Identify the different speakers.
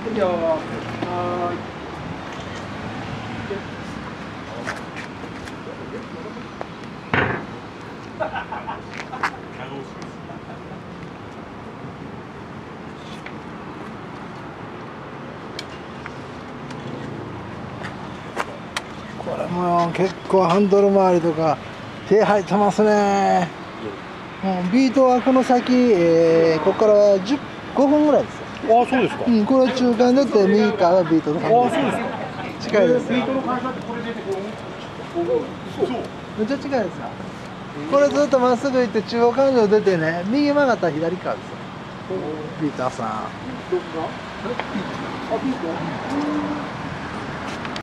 Speaker 1: いやー、
Speaker 2: これも結構ハンドル周りとか手入ってますね。ビートはこの先、ここから5分ぐらいですよ。
Speaker 1: ああ、そうですか。
Speaker 2: これ中間でって右側がビートの
Speaker 1: ああ、そうですか。
Speaker 2: 近いですよ。
Speaker 1: ビートの会社ってこれ出てこう。そう。
Speaker 2: めっちゃ近いですよ。これずっとまっすぐ行って中央環状出てね、右曲がったら左側ですよ。ビーターさん。
Speaker 1: どこが？あ、ビート。